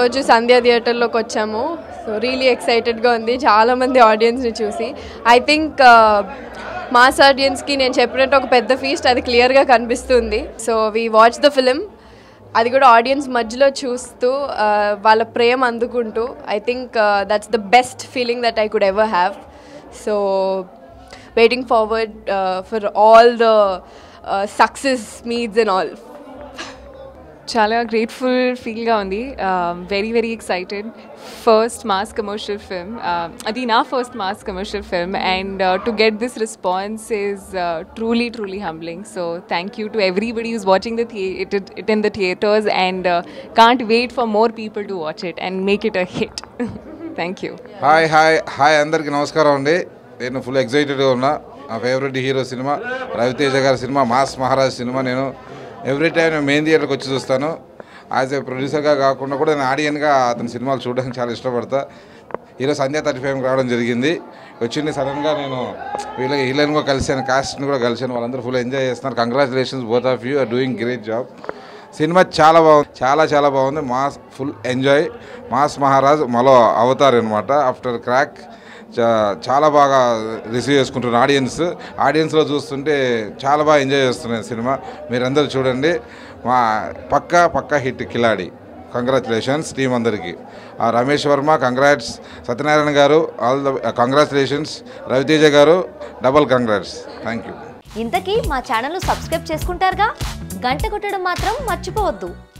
రోజు సంధ్య థియేటర్లోకి వచ్చాము. సో రియలీ ఎక్సైటెడ్గా ఉంది చాలామంది ఆడియన్స్ని చూసి. ఐ థింక్ మాస్ ఆడియన్స్కి నేను చెప్పినట్టు ఒక పెద్ద ఫీస్ట్ అది క్లియర్గా కనిపిస్తుంది. So we watch the film, అది కూడా ఆడియన్స్ మధ్యలో చూస్తూ వాళ్ళ ప్రేమ అందుకుంటూ. I think that's the best feeling that I could ever have. So waiting forward for all the success meets and all. చాలా గ్రేట్ఫుల్ ఫీల్గా ఉంది. Very excited. First mass commercial film, అది నా first mass commercial film, and to get this response is truly humbling. So thank you to everybody who's watching it in the theaters, and can't wait for more people to watch it and make it a hit. Thank you. Hi అందరికి నమస్కారం అండి. నేను full ఎక్సైటెడ్గా ఉన్నా. నా favourite hero సినిమా రవితేజ గారి సినిమా mass Maharaj సినిమా. నేను ఎవ్రీ టైం నేను మెయిన్ థియేటర్కి వచ్చి చూస్తాను. యాజ్ ఏ ప్రొడ్యూసర్గా కాకుండా కూడా నేను ఆడియన్గా అతని సినిమాలు చూడడానికి చాలా ఇష్టపడతా. హీరో సంధ్య 35 రావడం జరిగింది. వచ్చింది సడన్గా నేను హీరోయిన్ కూడా కలిసాను, కాస్ట్ని కూడా కలిసాను. వాళ్ళందరూ ఫుల్ ఎంజాయ్ చేస్తున్నారు. Congratulations both of you are doing great job. సినిమా చాలా బాగుంది, చాలా బాగుంది. Mass full enjoy. Mass Maharaj మరో అవతార్ అనమాట ఆఫ్టర్ క్రాక్. చాలా బాగా రిసీవ్ చేసుకుంటున్నారు ఆడియన్స్లో చూస్తుంటే చాలా బాగా ఎంజాయ్ చేస్తున్నాయి సినిమా. మీరందరూ చూడండి. మా పక్కా హిట్ కిలాడి. కంగ్రాచులేషన్స్ టీం అందరికీ. రమేష్ వర్మ కంగ్రాట్స్, సత్యనారాయణ గారు ఆల్ ద కంగ్రాచులేషన్స్, రవితేజ గారు డబల్ కంగ్రాట్స్. Thank you. ఇంతకీ మా ఛానల్ను సబ్స్క్రైబ్ చేసుకుంటారుగా, గంట కొట్టడం మాత్రం మర్చిపోవద్దు.